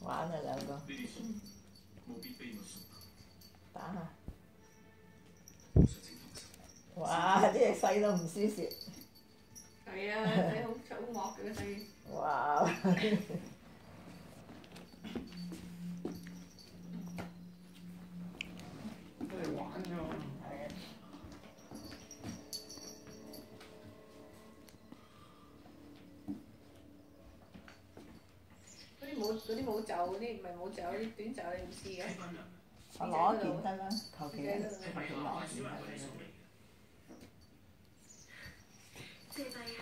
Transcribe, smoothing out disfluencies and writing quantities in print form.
玩啊兩個。打下。哇！啲嘢細到唔輸蝕。 係啊，你好粗惡嘅細。 哇！ 都嚟玩㗎嘛。 係啊。 嗰啲冇袖嗰啲，唔係冇袖嗰啲短袖你唔試嘅？ 我攞一件得啦，求其攞一件得啦。